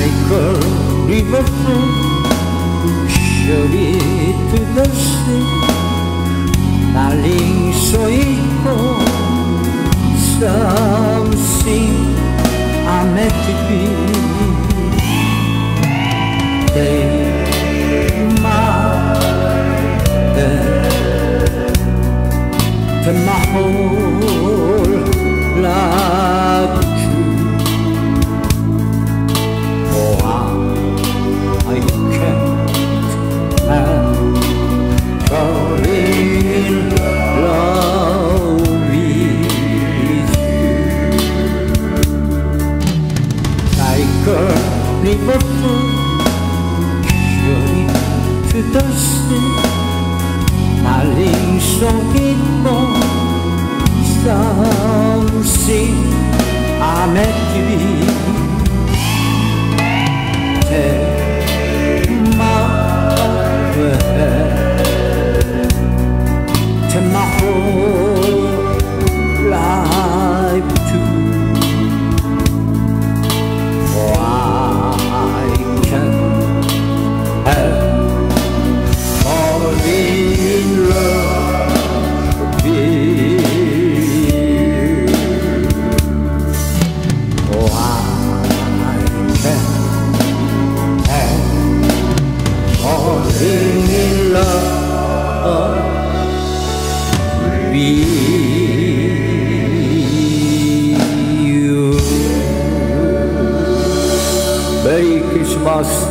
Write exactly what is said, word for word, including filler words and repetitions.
like a river flow surely to the sea. Darling, so equal, something I'm meant to be. Take my hand, take my whole life true. Oh, I, I can't help falling in love with you. Like a river flow surely to the sea. Darling, so equal, something I'm meant to be. Take my hand, take my whole life too. For I can't help falling in love with you. Oh, I can't help falling in love with you. Merry Christmas.